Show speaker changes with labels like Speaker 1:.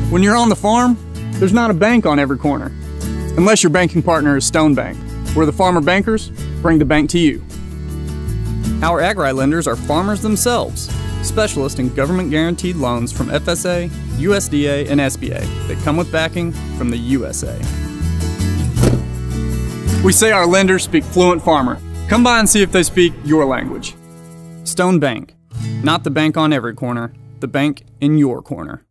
Speaker 1: When you're on the farm, there's not a bank on every corner. Unless your banking partner is Stone Bank, where the farmer bankers bring the bank to you. Our Agri Lenders are farmers themselves, specialists in government-guaranteed loans from FSA, USDA, and SBA that come with backing from the USA. We say our lenders speak Fluent Farmer. Come by and see if they speak your language. Stone Bank, not the bank on every corner, the bank in your corner.